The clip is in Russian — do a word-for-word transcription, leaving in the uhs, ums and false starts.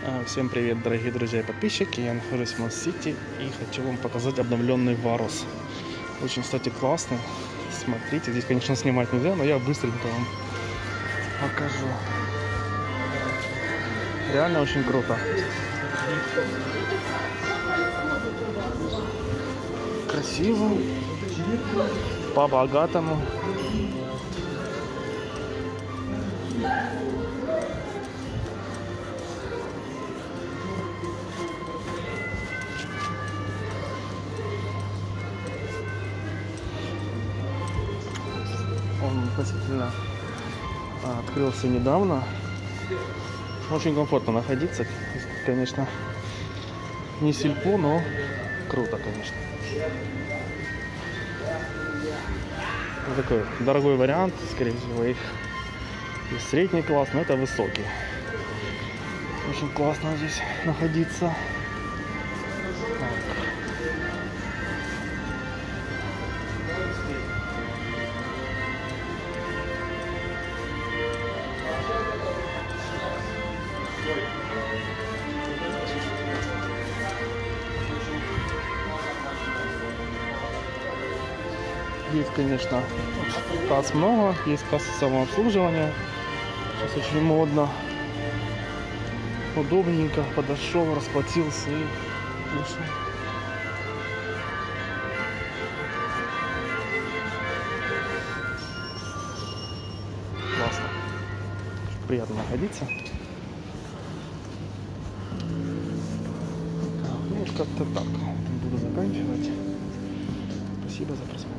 А, Всем привет, дорогие друзья и подписчики. Я нахожусь в Мост-Сити и хочу вам показать обновленный Варус. Очень, кстати, классный. Смотрите, здесь, конечно, снимать нельзя, но я быстренько вам покажу. Реально очень круто. Красиво, по-богатому. Он относительно а, открылся недавно. Очень комфортно находиться. Конечно, не сельпо, но круто, конечно. Вот такой дорогой вариант, скорее всего, их и средний класс, но это высокий. Очень классно здесь находиться. Есть, конечно, касс много, есть кассы самообслуживания. Сейчас очень модно. Удобненько, подошел, расплатился и вышел. Классно. Приятно находиться. Ну, вот как-то так. Буду заканчивать. Спасибо за просмотр.